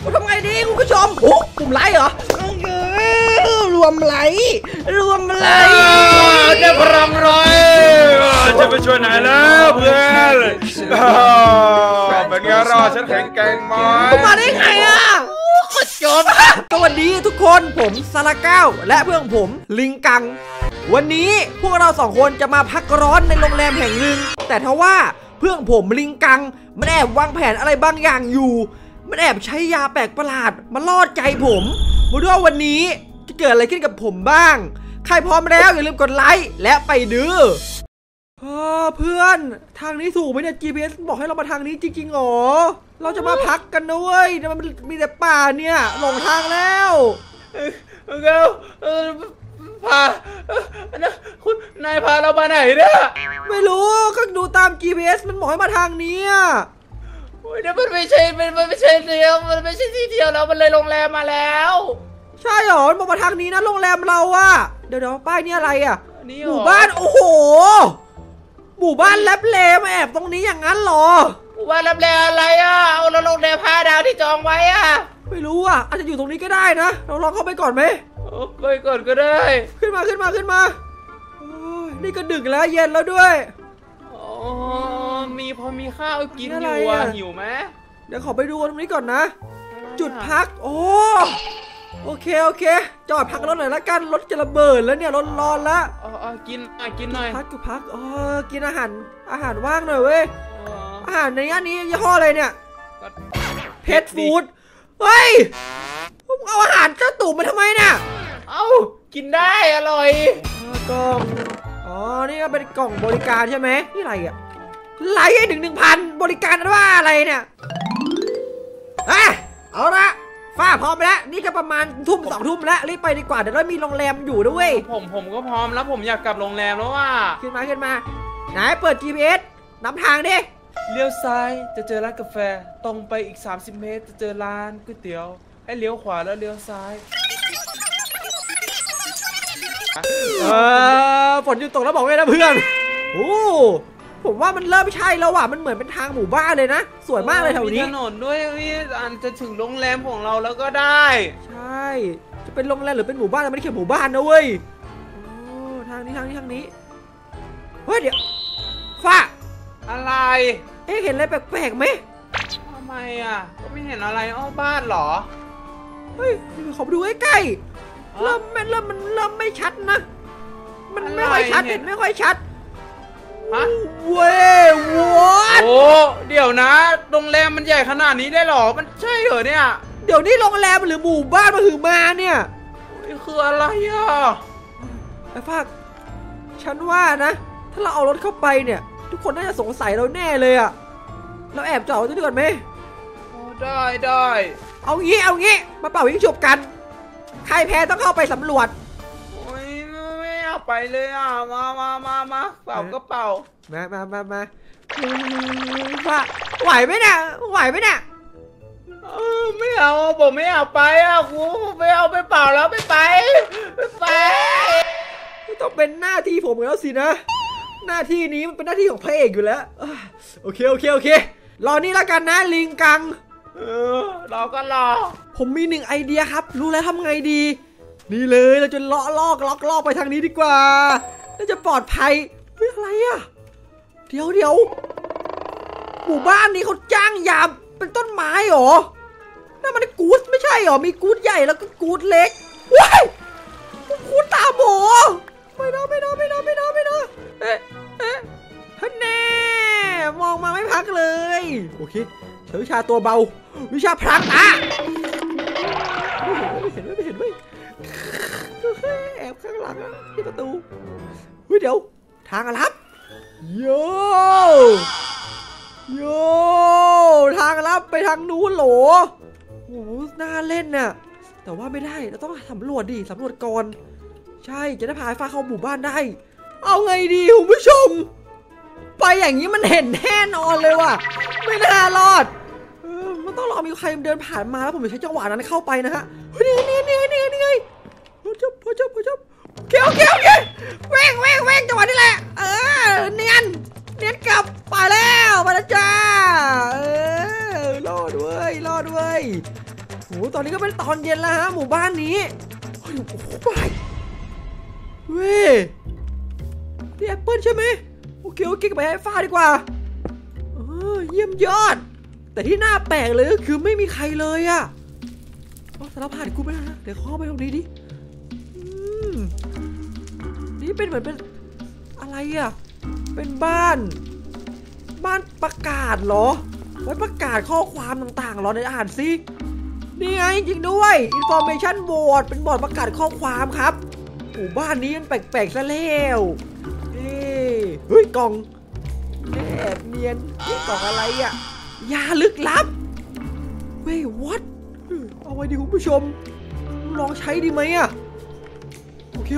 ทำไงดีคุณผู้ชมโอ้ปุ่มไลค์เหรอรวมไลค์จะพลังร้อยจะไปช่วยไหนแล้วเพื่อนเป็นไงรอฉันแข็งแกร่งไหมมาได้ไงอ่ะจบสวัสดีทุกคนผมซาลาเก้าและเพื่อนผมลิงกังวันนี้พวกเราสองคนจะมาพักร้อนในโรงแรมแห่งหนึ่งแต่ทว่าเพื่อนผมลิงกังมันแอบวางแผนอะไรบางอย่างอยู่มันแอบใช้ยาแปลกประหลาดมาล่อใจผมมาดูว่าวันนี้จะเกิดอะไรขึ้นกับผมบ้างใครพร้อมแล้วอย่าลืมกดไลค์และไปดูเพื่อนทางนี้ถูกไหมเนี่ย GPS บอกให้เรามาทางนี้จริงๆหรอเราจะมาพักกันนะเว้ยมันมีแต่ป่าเนี่ยหลงทางแล้วพาคุณนายพาเรามาไหนเนี่ยไม่รู้ก็ดูตาม GPS มันบอกให้มาทางนี้โอ้ยมันไม่ใช่เดียวมันไม่ใช่ที่เดียวแล้วมันเลยโรงแรมมาแล้วใช่หรอมันบอกมาทางนี้นะโรงแรมเราอะเดี๋ยวป้ายนี่อะไรอะหมู่บ้านโอ้โหหมู่บ้านแลบเลมาแอบตรงนี้อย่างนั้นหรอหมู่บ้านแลบเลอะไรอะเอาเราโรงแรม5 ดาวที่จองไว้อะไม่รู้อะอาจจะอยู่ตรงนี้ก็ได้นะเราลองเข้าไปก่อนไหมไปก่อนก็ได้ขึ้นมานี่ก็ดึกแล้วเย็นแล้วด้วยพอมีข้าวกินอยู่อ่ะหิวไหมเดี๋ยวขอไปดูตรงนี้ก่อนนะจุดพักโอเคจอดพักรถหน่อยละกันรถจะระเบิดแล้วเนี่ยรถร้อนแล้วกินหน่อยจุดพักกินอาหารว่างหน่อยเว้ยอาหารในย่านนี้ยี่ห้ออะไรเนี่ยเพชรฟู้ดเฮ้ยเอาอาหารเจ้าตู่มาทำไมเนี่ยกินได้อร่อยกล่องนี่ก็เป็นกล่องบริการใช่ไหมนี่อะไรอ่ะไลค์ให้ถึง 1,000 บริการว่าอะไรเนี่ยเอาละฟ้าพร้อมแล้วนี่ก็ประมาณ2 ทุ่มแล้วรีบไปดีกว่าเดี๋ยวเรามีโรงแรมอยู่ด้วยผมก็พร้อมแล้วผมอยากกลับโรงแรมแล้วว่ะขึ้นมาไหนเปิด GPS นำทางดิเลี้ยวซ้ายจะเจอร้านกาแฟตรงไปอีก30 เมตรจะเจอร้านก๋วยเตี๋ยวให้เลี้ยวขวาแล้วเลี้ยวซ้ายฝนหยุดตกแล้วบอกไว้นะเพื่อนผมว่ามันเริ่มใช่แล้วว่ะมันเหมือนเป็นทางหมู่บ้านเลยนะสวยมากเลยแถวนี้มีถนนด้วยนี่อาจจะถึงโรงแรมของเราแล้วก็ได้ใช่จะเป็นโรงแรมหรือเป็นหมู่บ้านไม่ได้แค่หมู่บ้านนะเว้ยทางนี้เฮ้ยเดี๋ยวฟ้าอะไรเห็นอะไรแปลกๆไหมทำไมอ่ะก็ไม่เห็นอะไรบ้านหรอเฮ้ยขอไปดูใกล้ๆเริ่มไม่ชัดนะมันไม่ค่อยชัดไม่ค่อยชัดเว้ยวอดเดี๋ยวนะโรงแรมมันใหญ่ขนาดนี้ได้หรอมันใช่เหรอเนี่ยเดี๋ยวนี้โรงแรมหรือหมู่บ้านมาถึงมาเนี่ยคืออะไรอ่ะไอ้ภาคฉันว่านะถ้าเราเอารถเข้าไปเนี่ยทุกคนน่าจะสงสัยเราแน่เลยอ่ะเราแอบจอดตัวนี้ก่อนไหมได้เอางี้มาเป่ายิงฉุบกันใครแพ้ต้องเข้าไปสำรวจไม่อยากไปเลยอ่ะมาเป่าก็เป่ามาไหวไหมเนี่ยไม่เอาผมไม่อยากไปอ่ะกูไม่เอาไปเป่าแล้วไม่ไปต้องเป็นหน้าที่ผมแล้วสินะหน้าที่นี้มันเป็นหน้าที่ของพระเอกอยู่แล้วโอเครอนี่แล้วกันนะลิงกังเราก็รอผมมี1 ไอเดียครับรู้แล้วทำไงดีนี่เลยเราจะล็อกไปทางนี้ดีกว่าน่าจะปลอดภัยเฮ้ยอะไรอ่ะเดี๋ยวหมู่บ้านนี้เขาจ้างยามเป็นต้นไม้หรอนั่นมันกู๊ดไม่ใช่หรอมีกู๊ดใหญ่แล้วก็กู๊ดเล็กว้ายกู๊ดตาโบไม่นะท่านแน่มองมาไม่พักเลยโอเคใช้วิชาตัวเบาวิชาพลังไม่เห็นแอบข้างหลังที่ประตูเดี๋ยวทางลับโยทางลับไปทางนู้นโหลน่าเล่นน่ะแต่ว่าไม่ได้เราต้องสำรวจก่อนใช่จะได้พาฟ้าเข้าหมู่บ้านได้เอาไงดีคุณผู้ชมไปอย่างนี้มันเห็นแน่นอนเลยว่ะไม่น่ารอดมันต้องรอมีใครเดินผ่านมาแล้วผมจะใช้จังหวะนั้นเข้าไปนะฮะนี่ไงพอจับโอเคแว่งจังหวะนี้แหละเนียนกลับไปแล้วมาแล้วจ้ารอดเว้ยตอนนี้ก็เป็นตอนเย็นแล้วฮะหมู่บ้านนี้โอ้โหไปเว้ยนี่แอปเปิลใช่ไหมโอเคกับไอ้ฟ้าดีกว่าเยี่ยมยอดแต่ที่น่าแปลกเลยก็คือไม่มีใครเลยอะสารพัดกูไปนะเดี๋ยวเข้าไปตรงนี้ดินี่เป็นเหมือนเป็นอะไรอะเป็นบ้านประกาศเหรอไว้ประกาศข้อความต่างๆเหรอเดี๋ยวอ่านสินี่ไงจริงด้วย information board เป็นบอร์ดประกาศข้อความครับหมู่บ้านนี้มันแปลกๆซะแล้วเฮ้ยกล่องแอบเนียนนี่กล่องอะไรอ่ะยาลึกลับเว้ย what เอาไว้ดีคุณผู้ชมลองใช้ดีไหมอ่ะโอเค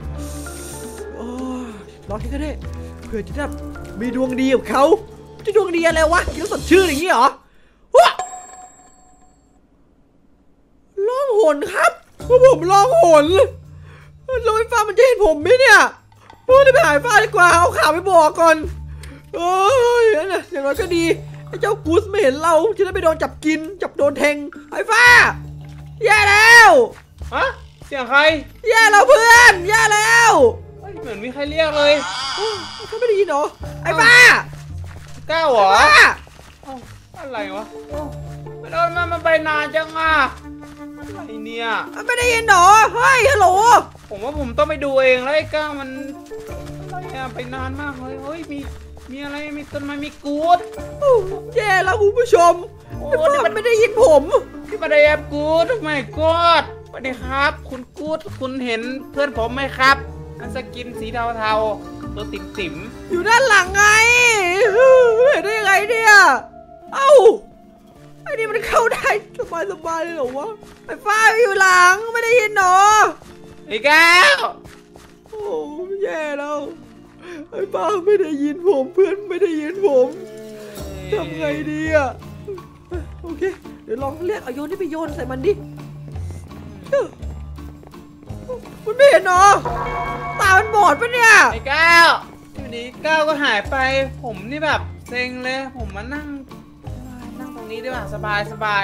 ลองใช้กันได้เพื่อจะได้มีดวงดีกับเขาจะดวงดีอะไรวะคิดว่าสดชื่นอย่างนี้เหรอล่องหนครับผมล่องหนแล้วไอ้ฟ้ามันจะเห็นผมไหมเนี่ยรีบไปหาฟ้าดีกว่าเอาข่าวไปบอกก่อนนะอย่างน้อยก็ดีไอ้เจ้ากูสไม่เห็นเราจะได้ไปโดนจับกินจับโดนแทงไอ้ฟ้าแย่แล้วฮะเสียงใครแย่แล้วเพื่อนแย่แล้วเหมือนมีใครเรียกเลยเขาไม่ได้ยินเหรอไอ้ฟ้าก้าวเหรออะไรวะไม่โดนมันไปนานจังอ่ะอะไรเนี่ยไม่ได้ยินเหรอเฮ้ยฮัลโหลผมว่าผมต้องไปดูเองแล้วไอ้ก้าวมันอะไรอะไปนานมากเลยเฮ้ยมีอะไรมีต้นไม้มีกู๊ดแย่แล้วคุณผู้ชมมันไม่ได้ยินผมที่มาได้แอบกู๊ดไม่กู๊ดสวัสดีครับคุณกู๊ดคุณเห็นเพื่อนผมไหมครับสกินสีเทาๆตัวติ๋มอยู่ด้านหลังไงเห็นได้ยังไงเนี่ยเอ้าไอ้นี่มันเข้าได้สบายเลยเหรอวะไอ้ฟ้าอยู่หลังไม่ได้ยินหรอไอ้แก้วโอ้แย่แล้วไอ้ฟ้าไม่ได้ยินผมเพื่อนไม่ได้ยินผมทำไงดีอ่ะโอเคเดี๋ยวลองเรียกเอาโยนที่ไปโยนใส่มันดิมันไม่เห็นหรอตามันบอดปะเนี่ยไอ้ก้าวอยู่ดีก้าวก็หายไปผมนี่แบบเซ็งเลยผมมานั่งตรงนี้ดีกว่าสบาย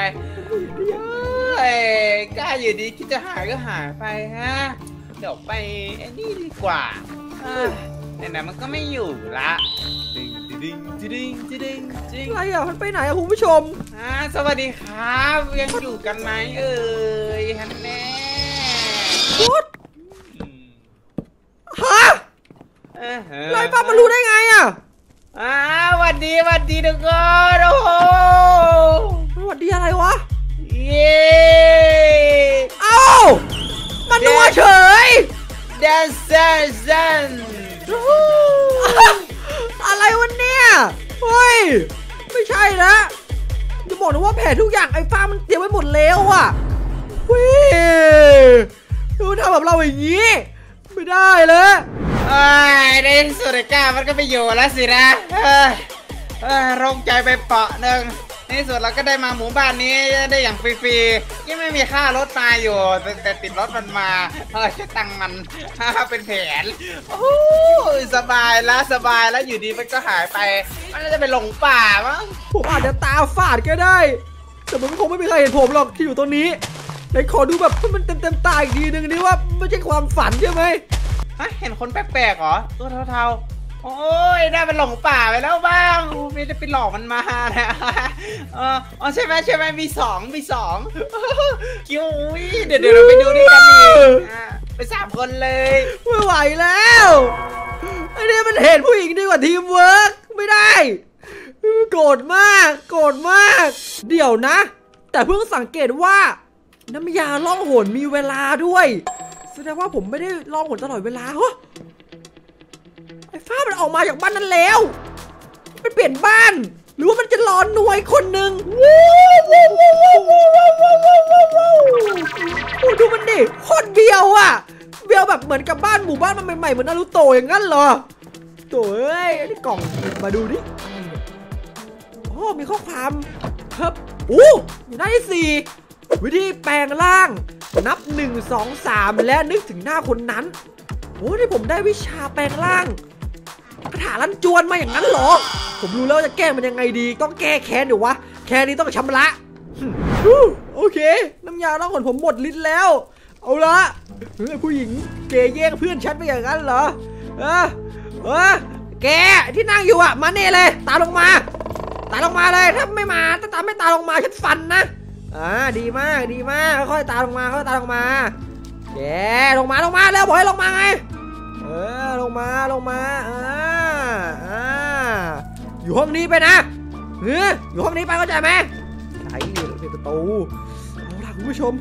ก้าวอยู่ดีคิดจะหายก็หายไปฮะเดี๋ยวไปไอ้นี่ดีกว่าไหนมันก็ไม่อยู่ละดิ้งอะไรอ่ะมันไปไหนอ่ะคุณผู้ชมสวัสดีครับยังอยู่กันไหมฮันแน่พุทธฮะไรป้ามารู้ได้ไงอ่ะหวัดดีทุกคนโอ้โหหวัดดีอะไรวะเย้เอ้ามันนัวเฉยแดนเซอร์อะไรวะเนี่ยเฮ้ยไม่ใช่นะจะบอกนะว่าแผนทุกอย่างไอ้ฟ้ามันเตรียมไว้หมดแล้วอ่ะเฮ้ยดูทำแบบเราอย่างนี้ไม่ได้เลยในสุดก้ามันก็ไปอยู่แล้วสินะโล่งใจไปเปาะหนึ่งในสุดเราก็ได้มาหมู่บ้านนี้ได้อย่างฟรีๆยังไม่มีค่ารถมาอยู่แต่ติดรถมันมาใช้ตังมันเป็นแผนสบายแล้วอยู่ดีมันก็หายไปมันจะไปหลงป่ามั้งผมอาจจะตาฝาดก็ได้แต่มันคงไม่มีใครเห็นผมหรอกที่อยู่ตรงนี้ไหนขอดูแบบมันเต็มตาอีกทีนึงนี่ว่าไม่ใช่ความฝันใช่ไหมเห็นคนแปลกๆเหรอตัวเทาๆโอ้ยได้มันหลงป่าไปแล้วบ้างไม่ได้ไปหลอกมันมานะใช่ไหมมีสองคิวเดี๋ยวเราไปดูด้วยกันอีกไป3 คนเลยไม่ไหวแล้วไอ้นี่มันเห็นผู้หญิงดีกว่าทีมเวิร์กไม่ได้โกรธมากเดี๋ยวนะแต่เพิ่งสังเกตว่าน้ำยาล่องหนมีเวลาด้วยแสดงว่าผมไม่ได้ล่องหนตลอดเวลาไอ้ฟ้ามันออกมาจากบ้านนั้นแล้วมันเปลี่ยนบ้านหรือว่ามันจะรอหน่วยคนหนึ่งดูมันดิโคตรเบียวอ่ะเบียวแบบเหมือนกับบ้านหมู่บ้านมันใหม่ๆเหมือนนารูโตะอย่างนั้นเหรอโถ่เอ้ยนี่กล่องมาดูดิมีข้อความครับอยู่หน้าที่4วิธีแปลงร่างนับ1 2 3และนึกถึงหน้าคนนั้นที่ผมได้วิชาแปลงร่างคาถาลั่นจวนมาอย่างนั้นเหรอผมรู้แล้วจะแก้มันยังไงดีต้องแก้แค้นเดี๋ยววะแค้นนี้ต้องชำระโอเคยาล่องหนผมหมดลิ้นแล้วเอาละผู้หญิงเกย์แย่งเพื่อนฉันไปอย่างนั้นเหรอแกที่นั่งอยู่อะมาเน่เลยตามลงมาเลยถ้าไม่มาถ้าตามไม่ตามลงมาฉันฟันนะดีมากค่อยๆตามลงมาแกลงมาแล้วบอกให้ลงมาไงลงมาอยู่ห้องนี้ไปนะอยู่ห้องนี้ไปเข้าใจไหมใช่ในประตูเอาล่ะคุณผู้ชม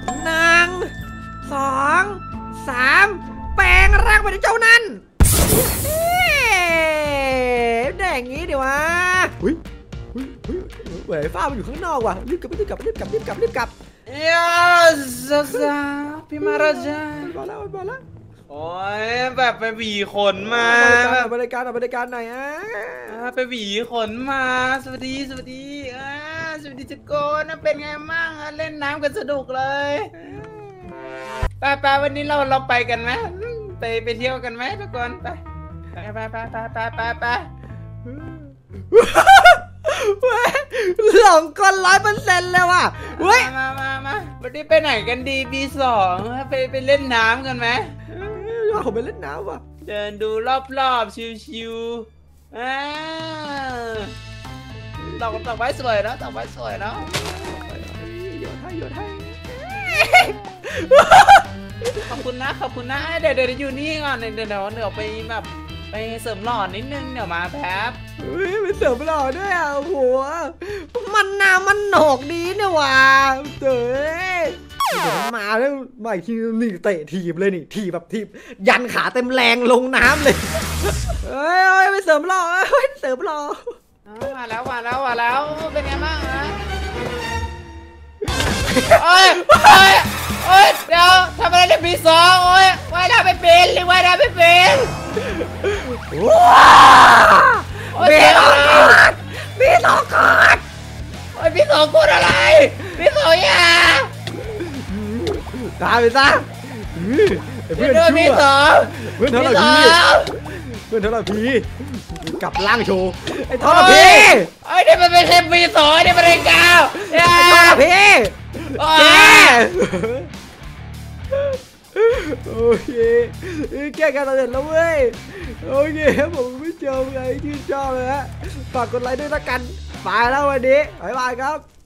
1 2 3แปลงร่างเป็นเจ้านั่นแดงงี้เดี๋ยววะเฮ้ยเว้ยฟ้ามันอยู่ข้างนอกว่ะรีบกลับยาซาพี่มาราชามาแล้วโอ้ยแบบไปหวีขนมาบริการไหนไปหวีขนมาสวัสดีสวัสดีทุกคนเป็นไงมั่งเล่นน้ำกันสนุกเลยไปวันนี้เราไปกันไหมไปเที่ยวกันไหมทุกคนไปหลงกล100%เลยว่ะเฮ้ยมาวันนี้ไปไหนกันดีB2ไปเล่นน้ำกันไหมผมไปเล่นน้ำว่ะเดินดูรอบชิวๆดอกไม้สวยเนาะโยนให้ขอบคุณนะเดี๋ยวอยู่นี่ก่อนเดี๋ยวไปแบบไปเสริมหล่อนิดนึงเดี๋ยวมาแป๊บไปเสริมหล่อด้วยโอ้โหมันน้ำมันหนอกดีเนี่ยว่ะเจ๋มาแล้วมาอีกทีนี่เตะถีบเลยนี่ถีบแบบถีบยันขาเต็มแรงลงน้ำเลยไปเสริมหล่อมาแล้วเป็นไงบ้างนะโอ้ยเดี๋ยวทำอะไรในปี2ว่ายน้ำไม่เป็นหรือว่ายน้ำไม่เป็นปีสองขาดปี2พูดอะไรปี2อย่าตายไปซะเพื่อนชั่วเพื่อนเท่าไหร่พี่กลับล่างโชว์ไอ้ทอร์พีนี่มันเป็นเทปปี2นี่มันเป็นกาวไอ้ทอร์พีโอเคแก้การตัดเสร็จแล้วเว้ยโอเคผมไม่เจอใครที่ชอบเลยฮะฝากกดไลค์ด้วยละกันไปแล้ววันนี้บ๊ายบายครับ